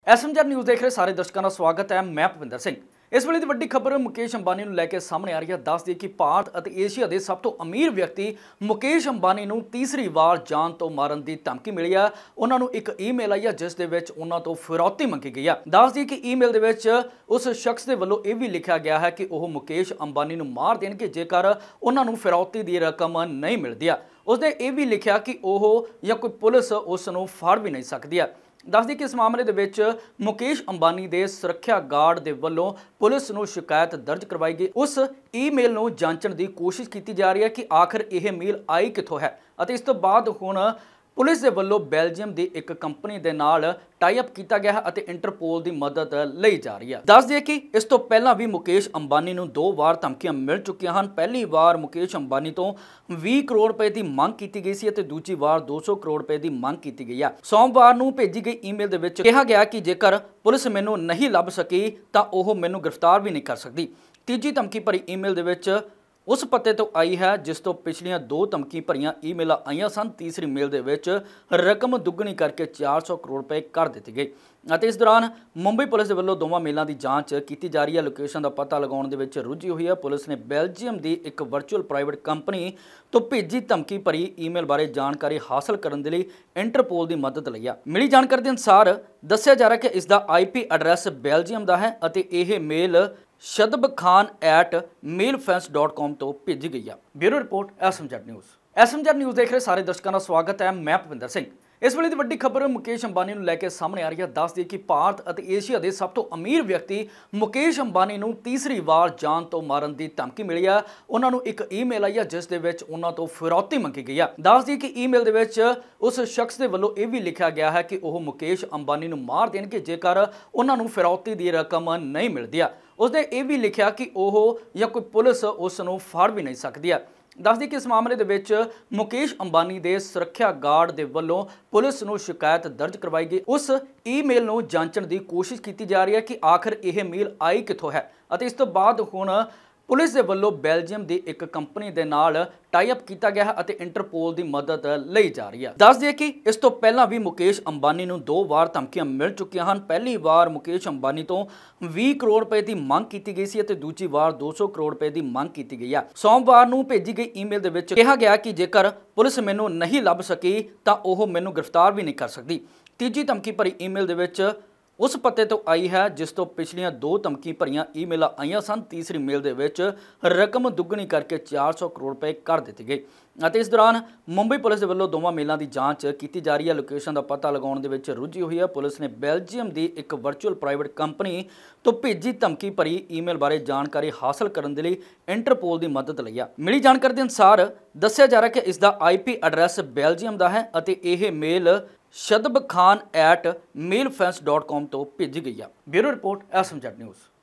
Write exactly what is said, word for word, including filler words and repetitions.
SMZ news देख रहे सारे दर्शकों का स्वागत है। मैं ਭੁਪਿੰਦਰ ਸਿੰਘ। इस ਵੇਲੇ ਦੀ ਵੱਡੀ ਖਬਰ ਮੁਕੇਸ਼ ਅੰਬਾਨੀ ਨੂੰ ਲੈ ਕੇ ਸਾਹਮਣੇ ਆ ਰਹੀ ਹੈ। ਦੱਸ ਦਈਏ ਕਿ ਭਾਰਤ ਅਤੇ ਏਸ਼ੀਆ ਦੇ ਸਭ ਤੋਂ ਅਮੀਰ ਵਿਅਕਤੀ ਮੁਕੇਸ਼ ਅੰਬਾਨੀ ਨੂੰ ਤੀਸਰੀ ਵਾਰ ਜਾਨ ਤੋਂ ਮਾਰਨ ਦੀ ਧਮਕੀ ਮਿਲੀ ਹੈ। ਉਹਨਾਂ ਨੂੰ ਇੱਕ ਈਮੇਲ ਆਈ ਹੈ ਜਿਸ ਦੇ ਵਿੱਚ ਉਹਨਾਂ ਤੋਂ ਫਿਰੌਤੀ ਮੰਗੀ ਗਈ ਹੈ। ਦੱਸ ਦਈਏ ਕਿ ਈਮੇਲ ਦੇ ਵਿੱਚ ਉਸ ਸ਼ਖਸ ਦੇ ਵੱਲੋਂ ਇਹ ਵੀ ਲਿਖਿਆ ਗਿਆ ਹੈ ਕਿ ਉਹ ਮੁਕੇਸ਼ ਅੰਬਾਨੀ ਨੂੰ ਮਾਰ ਦੇਣਗੇ ਜੇਕਰ ਉਹਨਾਂ ਨੂੰ ਫਿਰੌਤੀ ਦੀ ਰਕਮ ਨਹੀਂ ਮਿਲਦੀ ਹੈ। ਉਸਨੇ ਇਹ ਵੀ ਲਿਖਿਆ ਕਿ ਉਹ ਜਾਂ ਕੋਈ ਪੁਲਿਸ ਉਸ ਨੂੰ ਫੜ ਵੀ ਨਹੀਂ ਸਕਦੀ ਹੈ। दस दी कि इस मामले दे विच मुकेश अंबानी दे सुरक्षा गार्ड दे वल्लों पुलिस नूं शिकायत दर्ज करवाई गई। उस ईमेल नूं जांचण दी कोशिश की जा रही है कि आखिर यह मेल आई कित्थों है अते इस तो बाद हुण पुलिस दे वल्लों बेल्जियम की एक कंपनी दे नाल टाई अप किया गया है अते इंटरपोल की मदद लई जा रही है। दस दिए कि इस तो पहला भी मुकेश अंबानी नूं दो बार धमकियां मिल चुकियां हैं। पहली बार मुकेश अंबानी तो बीस करोड़ रुपए की मंग की गई सी अते दूजी बार दो सौ करोड़ रुपए की मंग की गई है। सोमवार नूं भेजी गई ईमेल दे विच कहा गया कि जेकर पुलिस मैनूं नहीं लभ सकी तां ओह मैनूं गिरफ्तार भी नहीं कर सकती। तीजी धमकी भरी ईमेल दे विच उस पते तो आई है जिस तो पिछलियां दो धमकी भरियां ईमेल आईयां सन। तीसरी मेल दे विच रकम दुगनी करके चार सौ करोड़ रुपए कर दी गई। इस दौरान मुंबई पुलिस के वल्लों दोवां मेलों की जांच की जा रही है। लोकेशन का पता लगाने दे विच रुझी हुई है। पुलिस ने बेल्जियम की एक वर्चुअल प्राइवेट कंपनी तो भेजी धमकी भरी ईमेल बारे जानकारी हासिल करने के लिए इंटरपोल की मदद लई है। मिली जानकारी के अनुसार दस्सिया जा रहा है कि इसका आई पी एड्रैस बेल्जियम का है और यह mail Shadab Khan at mail fans dot com तो भेजी गई है। Bureau report SMZ news. SMZ news देख रहे सारे दर्शकों का स्वागत है। मैं भुपिंदर सिंह। इस ਵੇਲੇ ਦੀ ਵੱਡੀ ਖਬਰ ਮੁਕੇਸ਼ ਅੰਬਾਨੀ ਨੂੰ ਲੈ ਕੇ ਸਾਹਮਣੇ ਆ ਰਹੀ ਹੈ। ਦੱਸ ਦਈਏ ਕਿ ਭਾਰਤ ਅਤੇ ਏਸ਼ੀਆ ਦੇ ਸਭ ਤੋਂ ਅਮੀਰ ਵਿਅਕਤੀ ਮੁਕੇਸ਼ ਅੰਬਾਨੀ ਨੂੰ ਤੀਸਰੀ ਵਾਰ ਜਾਨ ਤੋਂ ਮਾਰਨ ਦੀ ਧਮਕੀ ਮਿਲੀ ਹੈ। ਉਹਨਾਂ ਨੂੰ ਇੱਕ ਈਮੇਲ ਆਈ ਹੈ ਜਿਸ ਦੇ ਵਿੱਚ ਉਹਨਾਂ ਤੋਂ ਫਿਰੌਤੀ ਮੰਗੀ ਗਈ ਹੈ। ਦੱਸ ਦਈਏ ਕਿ ਈਮੇਲ ਦੇ ਵਿੱਚ ਉਸ ਸ਼ਖਸ ਦੇ ਵੱਲੋਂ ਇਹ ਵੀ ਲਿਖਿਆ ਗਿਆ ਹੈ ਕਿ ਉਹ ਮੁਕੇਸ਼ ਅੰਬਾਨੀ ਨੂੰ ਮਾਰ ਦੇਣਗੇ ਜੇਕਰ ਉਹਨਾਂ ਨੂੰ ਫਿਰੌਤੀ ਦੀ ਰਕਮ ਨਹੀਂ ਮਿਲਦੀ ਹੈ। ਉਸਨੇ ਇਹ ਵੀ ਲਿਖਿਆ ਕਿ ਉਹ ਜਾਂ ਕੋਈ ਪੁਲਿਸ ਉਸ ਨੂੰ ਫੜ ਵੀ ਨਹੀਂ ਸਕਦੀ ਹੈ। दस दी कि इस मामले दे विच मुकेश अंबानी दे सुरक्षा गार्ड दे वल्लों पुलिस नूं शिकायत दर्ज करवाई गई। उस ईमेल नूं जांचण दी कोशिश की जा रही है कि आखिर यह मेल आई कित्थों है अते इस तो बाद हुण पुलिस के वल्लों बेल्जियम की एक कंपनी के नाल टाई अप किया गया है अते इंटरपोल की मदद लई जा रही है। दस दिए कि इस तो पहला भी मुकेश अंबानी नूं दो बार धमकियां मिल चुकियां हैं। पहली बार मुकेश अंबानी तो बीस करोड़ रुपए की मंग की गई सी अते दूजी बार दो सौ करोड़ रुपए की मंग की गई है। सोमवार नूं भेजी गई ईमेल दे विच कहा गया कि जेकर पुलिस मैनूं नहीं लभ सकी तां ओह मैनूं गिरफ्तार भी नहीं कर सकती। तीजी धमकी भरी ईमेल दे विच उस पते तो आई है जिस तो पिछलियां दो धमकी भरियां ईमेल आईयां सन। तीसरी मेल दे विच रकम दुगनी करके चार सौ करोड़ रुपए कर दी गई। इस दौरान मुंबई पुलिस के वल्लों दोवां मेलों की जांच की जा रही है। लोकेशन का पता लगाने दे विच रुझी हुई है। पुलिस ने बेल्जियम की एक वर्चुअल प्राइवेट कंपनी तो भेजी धमकी भरी ईमेल बारे जानकारी हासिल करने के लिए इंटरपोल की मदद लई है। मिली जानकारी के अनुसार दस्सिया जा रहा है कि इसका आई पी एड्रैस बेल्जियम का है और यह mail Shadab Khan at mail fans dot com तो भेजी गई है। Bureau report SMZ news.